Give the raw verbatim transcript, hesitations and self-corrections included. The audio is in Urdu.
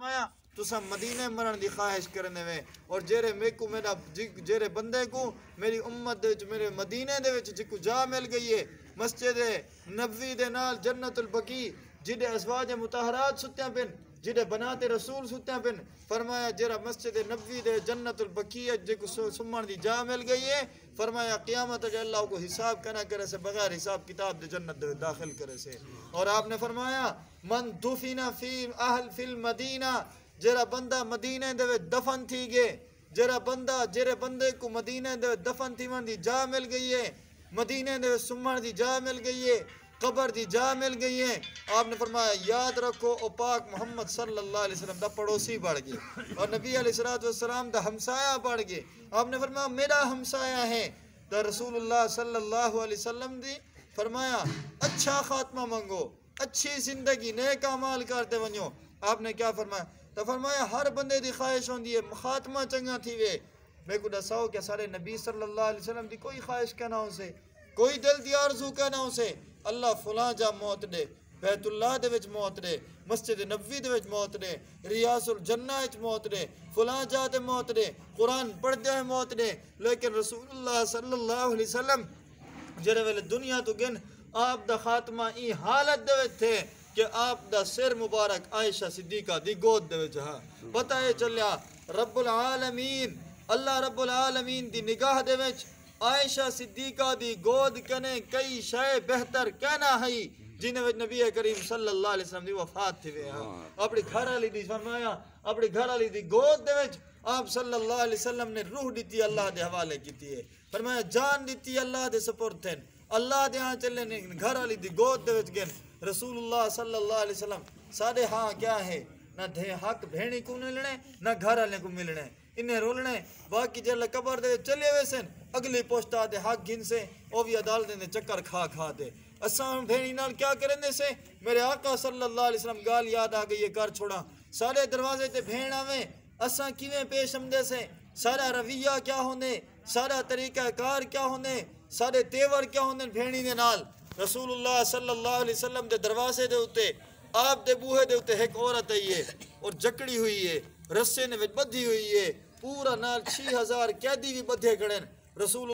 فرمایا تسا مدینے مرن دی خواہش کرنے وے اور جیرے میں کو میرا جیرے بندے کو میری امت دے وچ میرے مدینے دے وچ جکو جا مل گئی ہے مسجد نبوی دے نال جنت البقیع جدے ازواج مطہرات ستیاں پن جدے بنات رسول ستیاں پن فرمایا جیرا مسجد نبوی دے جنت البقیع جکو سمن دی جا مل گئی ہے فرمایا قیامت جے اللہ کو حساب کنا کرے سے بغیر حساب کتاب دے جنت دے داخل کرے سے اور آپ نے فرمایا من دفن فی اہل فی المدینہ جیرا بندہ مدینے دے دفن تھی گئے جیرا بندہ جیرے بندے کو مدینے دے دفن تھی من دی جا مل گئی ہے مدینے دے سمن دی جا مل گئی ہے قبر دی جا مل گئی ہے آپ نے فرمایا یاد رکھو او پاک محمد صلی اللہ علیہ وسلم دا پڑوسی بڑھ گئے اور نبی علیہ السلام دا ہمسایہ بڑھ گئے آپ نے فرمایا میرا ہمسایہ ہے تو رسول اللہ صلی اللہ علیہ وسلم دی فرمایا اچھا خاتمہ منگو اچھی زندگی نیک اعمال کرتے ونجو آپ نے کیا فرمایا تو فرمایا ہر بندے دی خواہش ہوندی ہے خاتمہ چنگا تھی وے میں کو دساؤ کہ سارے نبی صلی اللہ علیہ وسلم دی کوئی خواہش کہنا ہو سے کوئی دل دی آرزو کہنا ہو سے اللہ فلاں جا موت دے بیت اللہ دے وچ موت دے مسجد نبوی دے وچ موت دے ریاض الجنہ وچ موت دے فلاں جا دے موت دے قرآن پڑھ دے موت دے لیکن رسول اللہ صلی اللہ علیہ وسلم جڑے ویلے دنیا تو گن آپ دا خاتمہ ای حالت دے وچ تھے کہ آپ دا سر مبارک عائشہ صدیقہ دی گود دے وچ ہاں پتہ ہے چلیا رب العالمین اللہ رب العالمین دی نگاہ دے وچ عائشہ صدیقہ دی گود کنے کئی شے بہتر کہنا ہے جنہیں وچ نبی کریم صلی اللہ علیہ وسلم دی وفات تھی وے ہاں اپنی گھر والی دی فرمایا اپنی گھر والی دی گود دے وچ آپ صلی اللہ علیہ وسلم نے روح دیتی اللہ دے حوالے کیتی ہے فرمایا جان دیتی اللہ دے سپرد تھن اللہ دے ہاں چلے نے گھر والی دی گود دے وچ گن رسول اللہ صلی اللہ علیہ وسلم سادے ہاں کیا ہے نہ دھے حق بھینی کو ملنے نہ گھر والے کو ملنے انہیں رولنے باقی جلے قبر دے چلے ہوئے سن اگلی پوشتا دے حق گن سے او بھی عدالتیں دے چکر کھا کھا دے اساں بھینی نال کیا کرنے سے میرے آقا صلی اللہ علیہ وسلم گال یاد آ گئی کر چھوڑا سارے دروازے تے بھین آویں اساں کیویں پیش آمدے سے سارا رویہ کیا ہونے سارا طریقہ کار کیا ہونے سارے تیور کیا ہونے بھینی دے نال رسول اللہ صلی اللہ علیہ وسلم دے دروازے دے اتے آپ دے بوہے دے اتے ایک عورت آئی ہے اور جکڑی ہوئی ہے رسے نے بدھی ہوئی ہے پورا نال چھ ہزار قیدی بھی بدھے کھڑے رسول